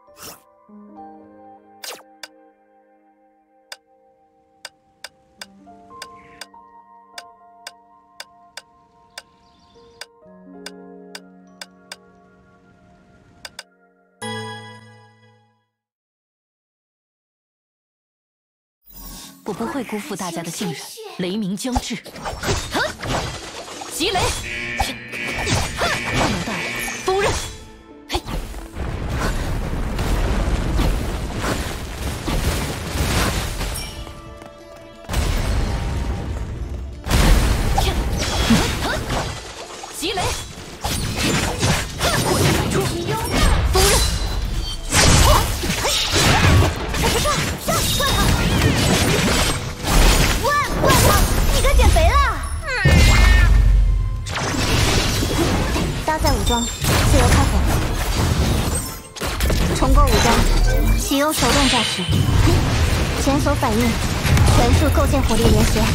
我不会辜负大家的信任。雷鸣将至，击雷，不能到，锋刃，嘿，击雷，火箭百出，锋刃，看不上，上，怪好。 怪他，你该减肥了。搭载武装，自由开火。重构武装，启用手动驾驶。检索反应，全速构建火力连携。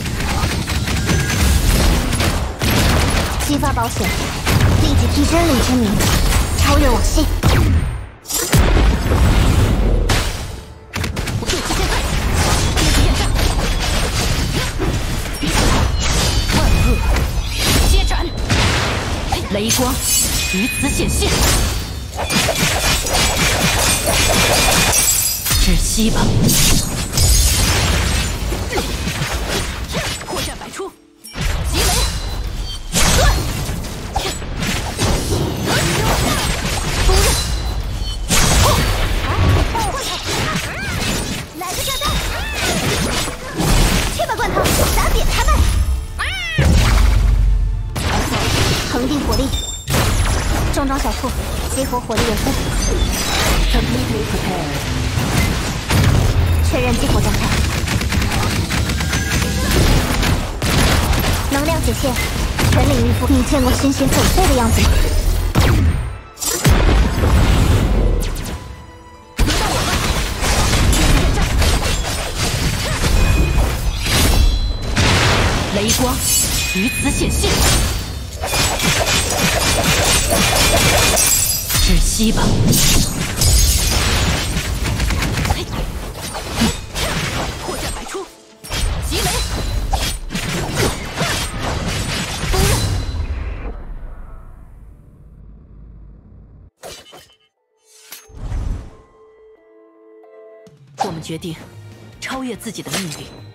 激发保险，立即以真理之名，超越我心。 雷光于此显现，窒息吧！破绽百出，击雷，断！锋刃，来个炸弹！去吧，罐头，打扁他们！ 恒定火力，重装小兔，激活火力元分。确认激活状态。能量解线，全领域覆。你见过星星粉碎的样子吗？轮到我了，雷光于此显现。 窒息吧！破绽百出，击雷，锋刃。我们决定超越自己的命运。